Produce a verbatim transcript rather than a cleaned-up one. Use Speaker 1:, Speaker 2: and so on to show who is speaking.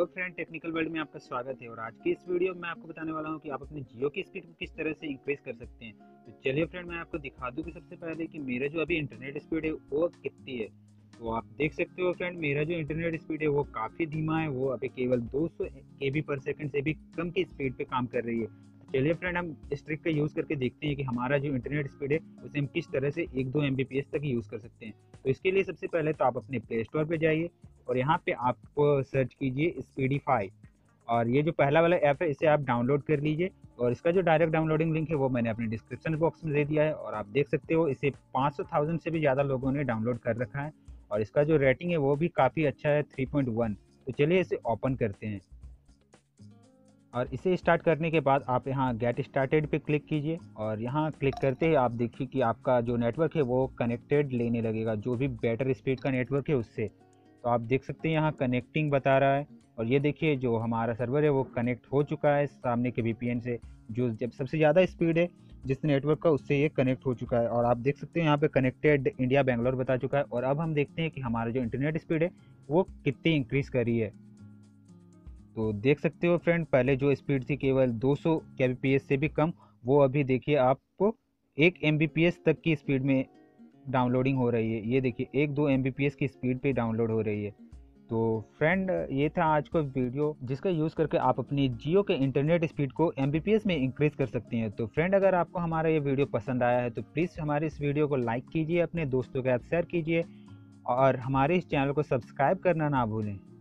Speaker 1: Hello friend, technical world में आपका स्वागत है। और आज की इस वीडियो में मैं आपको बताने वाला हूं कि आप अपने जियो की स्पीड को किस तरह से इंक्रीज कर सकते हैं। तो चलिए फ्रेंड, मैं आपको दिखा दूं कि सबसे पहले कि मेरा जो अभी इंटरनेट स्पीड है वो कितनी है। तो आप देख सकते हो फ्रेंड, मेरा जो इंटरनेट स्पीड है वो काफ़ी धीमा है। वो अभी केवल दो सौ के बी पर सेकंड से भी कम की स्पीड पे काम कर रही है। तो चलिए फ्रेंड, हम इस ट्रिक का यूज़ करके देखते हैं कि हमारा जो इंटरनेट स्पीड है उसे हम किस तरह से एक दो एम बी पी एस तक यूज़ कर सकते हैं। तो इसके लिए सबसे पहले तो आप अपने प्ले स्टोर पर जाइए और यहाँ पे आप सर्च कीजिए स्पीडीफाई। और ये जो पहला वाला ऐप है इसे आप डाउनलोड कर लीजिए। और इसका जो डायरेक्ट डाउनलोडिंग लिंक है वो मैंने अपने डिस्क्रिप्शन बॉक्स में दे दिया है। और आप देख सकते हो इसे पाँच सौ थाउजेंड से भी ज़्यादा लोगों ने डाउनलोड कर रखा है। और इसका जो रेटिंग है वो भी काफ़ी अच्छा है, थ्री पॉइंट वन। तो चलिए इसे ओपन करते हैं। और इसे स्टार्ट करने के बाद आप यहाँ गेट स्टार्टेड पे क्लिक कीजिए। और यहाँ क्लिक करते ही आप देखिए कि आपका जो नेटवर्क है वो कनेक्टेड लेने लगेगा, जो भी बेटर स्पीड का नेटवर्क है उससे। तो आप देख सकते हैं यहाँ कनेक्टिंग बता रहा है। और ये देखिए जो हमारा सर्वर है वो कनेक्ट हो चुका है सामने के वी पी एन से, जो जब सबसे ज़्यादा स्पीड है जिस नेटवर्क का उससे ये कनेक्ट हो चुका है। और आप देख सकते हैं यहाँ पे कनेक्टेड इंडिया बेंगलोर बता चुका है। और अब हम देखते हैं कि हमारा जो इंटरनेट स्पीड है वो कितनी इंक्रीज़ करी है। तो देख सकते हो फ्रेंड, पहले जो स्पीड थी केवल दो सौ के बी पी एस से भी कम, वो अभी देखिए आपको एक एम बी पी एस तक की स्पीड में डाउनलोडिंग हो रही है। ये देखिए एक दो एम बी पी एस की स्पीड पे डाउनलोड हो रही है। तो फ्रेंड, ये था आज का वीडियो जिसका यूज़ करके आप अपनी जियो के इंटरनेट स्पीड को एम बी पी एस में इंक्रीज़ कर सकते हैं। तो फ्रेंड, अगर आपको हमारा ये वीडियो पसंद आया है तो प्लीज़ हमारे इस वीडियो को लाइक कीजिए, अपने दोस्तों के साथ शेयर कीजिए और हमारे इस चैनल को सब्सक्राइब करना ना भूलें।